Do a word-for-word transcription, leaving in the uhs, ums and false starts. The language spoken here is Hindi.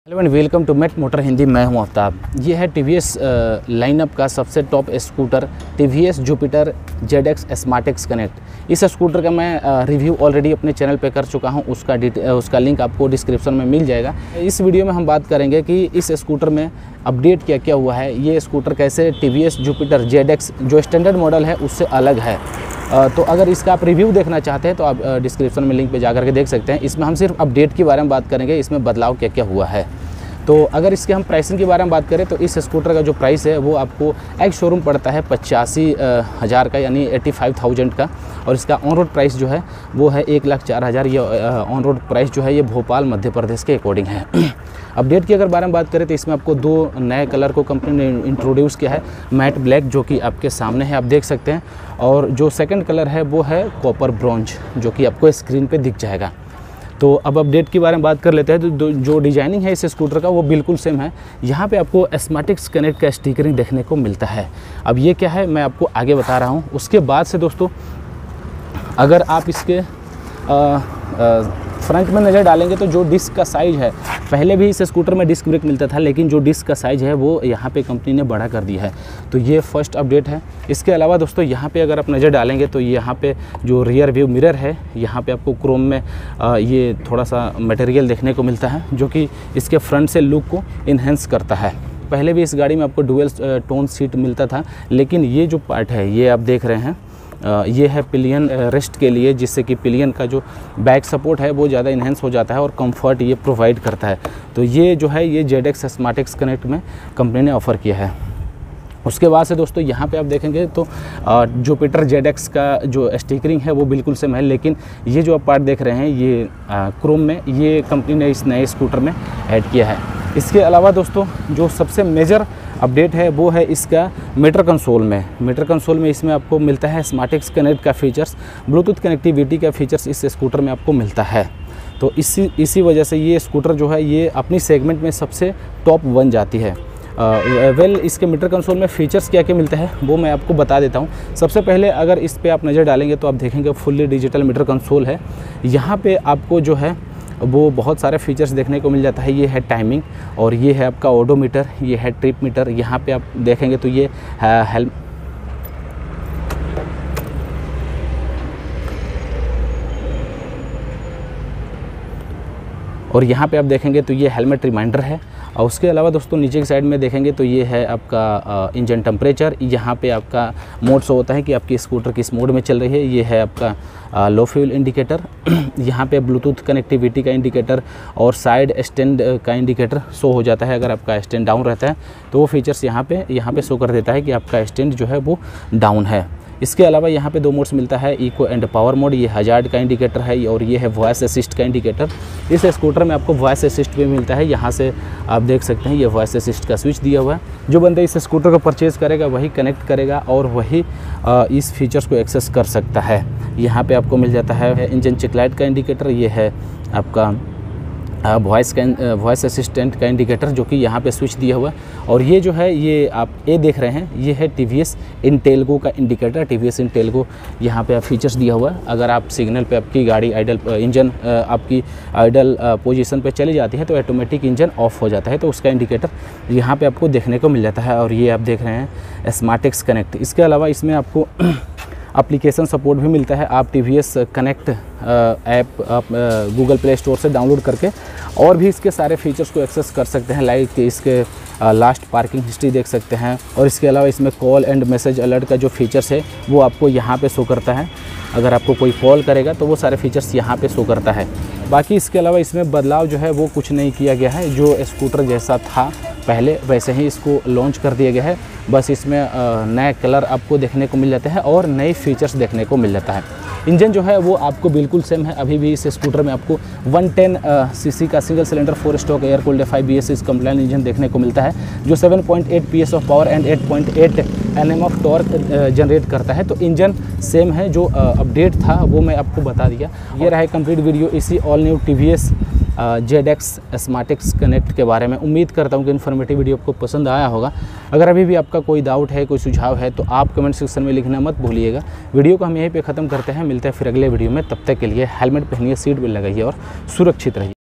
हेलो एंड वेलकम टू मेट मोटर हिंदी। मैं हूं आफ्ताब। ये है टीवीएस लाइनअप का सबसे top scooter TVS Jupiter Z X smart X connect. इस स्कूटर का मैं रिव्यू ऑलरेडी अपने चैनल पे कर चुका हूं, उसका उसका लिंक आपको डिस्क्रिप्शन में मिल जाएगा। इस वीडियो में हम बात करेंगे कि इस स्कूटर में अपडेट क्या क्या हुआ है, ये स्कूटर कैसे टीवीएस जुपिटर जेड एक्स जो स्टैंडर्ड मॉडल है उससे अलग है। तो अगर इसका आप रिव्यू देखना चाहते हैं तो आप डिस्क्रिप्शन में लिंक पे जा करके देख सकते हैं। इसमें हम सिर्फ अपडेट के बारे में बात करेंगे, इसमें बदलाव क्या क्या हुआ है। तो अगर इसके हम प्राइसिंग के बारे में बात करें तो इस स्कूटर का जो प्राइस है वो आपको एक्स शोरूम पड़ता है पचासी हज़ार का, यानी एट्टी फाइव थाउजेंड का, और इसका ऑन रोड प्राइस जो है वो है एक लाख चार हज़ार। ये ऑन रोड प्राइस जो है ये भोपाल मध्य प्रदेश के अकॉर्डिंग है। अपडेट की अगर बारे में बात करें तो इसमें आपको दो नए कलर को कंपनी ने इंट्रोड्यूस किया है। मैट ब्लैक जो कि आपके सामने है, आप देख सकते हैं, और जो सेकंड कलर है वो है कॉपर ब्रॉन्ज जो कि आपको स्क्रीन पे दिख जाएगा। तो अब अपडेट के बारे में बात कर लेते हैं। तो जो डिजाइनिंग है इस स्कूटर का वो बिल्कुल सेम है। यहाँ पे आपको स्मार्ट एक्स कनेक्ट का स्टिकरिंग देखने को मिलता है। अब ये क्या है मैं आपको आगे बता रहा हूँ। उसके बाद से दोस्तों अगर आप इसके आ, आ, फ्रंट में नज़र डालेंगे तो जो डिस्क का साइज़ है, पहले भी इस स्कूटर में डिस्क ब्रेक मिलता था, लेकिन जो डिस्क का साइज़ है वो यहाँ पे कंपनी ने बड़ा कर दिया है। तो ये फर्स्ट अपडेट है। इसके अलावा दोस्तों यहाँ पे अगर आप नज़र डालेंगे तो यहाँ पे जो रियर व्यू मिरर है, यहाँ पे आपको क्रोम में आ, ये थोड़ा सा मटेरियल देखने को मिलता है जो कि इसके फ्रंट से लुक को इन्हेंस करता है। पहले भी इस गाड़ी में आपको डुअल टोन सीट मिलता था, लेकिन ये जो पार्ट है ये आप देख रहे हैं, ये है पिलियन रेस्ट के लिए, जिससे कि पिलियन का जो बैक सपोर्ट है वो ज़्यादा इन्हेंस हो जाता है और कंफर्ट ये प्रोवाइड करता है। तो ये जो है ये Z X smart X connect में कंपनी ने ऑफ़र किया है। उसके बाद से दोस्तों यहाँ पे आप देखेंगे तो जुपिटर जेड एक्स का जो स्टिकरिंग है वो बिल्कुल सेम है, लेकिन ये जो आप पार्ट देख रहे हैं ये क्रोम में ये कंपनी ने इस नए स्कूटर में ऐड किया है। इसके अलावा दोस्तों जो सबसे मेजर अपडेट है वो है इसका मीटर कंसोल में। मीटर कंसोल में इसमें आपको मिलता है स्मार्ट एक्स कनेक्ट का फीचर्स, ब्लूटूथ कनेक्टिविटी का फीचर्स इस स्कूटर में आपको मिलता है। तो इसी इसी वजह से ये स्कूटर जो है ये अपनी सेगमेंट में सबसे टॉप बन जाती है। वेल uh, well, इसके मीटर कंसोल में फीचर्स क्या क्या मिलते हैं वो मैं आपको बता देता हूँ। सबसे पहले अगर इस पे आप नज़र डालेंगे तो आप देखेंगे फुल्ली डिजिटल मीटर कंसोल है। यहाँ पे आपको जो है वो बहुत सारे फीचर्स देखने को मिल जाता है। ये है टाइमिंग, और ये है आपका ओडोमीटर, ये है ट्रिप मीटर। यहाँ पे आप देखेंगे तो ये हेल्म और यहाँ पे आप देखेंगे तो ये हेलमेट रिमाइंडर है। और उसके अलावा दोस्तों नीचे की साइड में देखेंगे तो ये है आपका इंजन टेम्परेचर। यहाँ पे आपका मोड शो होता है कि आपकी स्कूटर किस मोड में चल रही है। ये है आपका लो फ्यूल इंडिकेटर। यहाँ पे ब्लूटूथ कनेक्टिविटी का इंडिकेटर और साइड स्टैंड का इंडिकेटर शो हो जाता है। अगर आपका स्टैंड डाउन रहता है तो वो फीचर्स यहाँ पे यहाँ पे शो कर देता है कि आपका स्टैंड जो है वो डाउन है। इसके अलावा यहाँ पे दो मोड्स मिलता है, इको एंड पावर मोड। ये हजार्ड का इंडिकेटर है और ये है वॉइस असिस्ट का इंडिकेटर। इस स्कूटर में आपको वॉइस असिस्ट भी मिलता है। यहाँ से आप देख सकते हैं ये वॉइस असिस्ट का स्विच दिया हुआ है। जो बंदा इस स्कूटर को परचेज़ करेगा वही कनेक्ट करेगा और वही इस फीचर्स को एक्सेस कर सकता है। यहाँ पर आपको मिल जाता है इंजन चेक लाइट का इंडिकेटर। ये है आपका वॉइस का वॉइस असिस्टेंट का इंडिकेटर जो कि यहाँ पे स्विच दिया हुआ है। और ये जो है ये आप ये देख रहे हैं ये है टीवीएस इंटेलगो का इंडिकेटर। टीवीएस इंटेलगो यहाँ पे आप फीचर्स दिया हुआ है। अगर आप सिग्नल पे आपकी गाड़ी आइडल इंजन आपकी आइडल पोजीशन पे चली जाती है तो ऑटोमेटिक इंजन ऑफ हो जाता है, तो उसका इंडिकेटर यहाँ पे आपको देखने को मिल जाता है। और ये आप देख रहे हैं स्मार्ट एक्स कनेक्ट। इसके अलावा इसमें आपको एप्लीकेशन सपोर्ट भी मिलता है। आप T V S connect app आप गूगल प्ले स्टोर से डाउनलोड करके और भी इसके सारे फीचर्स को एक्सेस कर सकते हैं। लाइक इसके लास्ट पार्किंग हिस्ट्री देख सकते हैं, और इसके अलावा इसमें कॉल एंड मैसेज अलर्ट का जो फीचर्स है वो आपको यहाँ पे शो करता है। अगर आपको कोई कॉल करेगा तो वो सारे फीचर्स यहाँ पे शो करता है। बाकी इसके अलावा इसमें बदलाव जो है वो कुछ नहीं किया गया है। जो स्कूटर जैसा था पहले वैसे ही इसको लॉन्च कर दिया गया है। बस इसमें नए कलर आपको देखने को मिल जाते हैं और नए फीचर्स देखने को मिल जाता है। इंजन जो है वो आपको बिल्कुल सेम है। अभी भी इस स्कूटर में आपको वन टेन सीसी का single cylinder four stroke air cooled F I B S compliant engine देखने को मिलता है, जो seven point eight P S of power and eight point eight N M of torque generate करता है। तो इंजन सेम है। जो अपडेट था वो मैं आपको बता दिया। ये रहा कंप्लीट वीडियो इसी all new TVS Z X smart X connect के बारे में। उम्मीद करता हूँ कि इन्फॉर्मेटिव वीडियो आपको पसंद आया होगा। अगर अभी भी आपका कोई डाउट है, कोई सुझाव है, तो आप कमेंट सेक्शन में लिखना मत भूलिएगा। वीडियो को हम यहीं पे ख़त्म करते हैं। मिलते हैं फिर अगले वीडियो में। तब तक के लिए हेलमेट पहनिए, सीट बेल्ट लगाइए और सुरक्षित रहिए।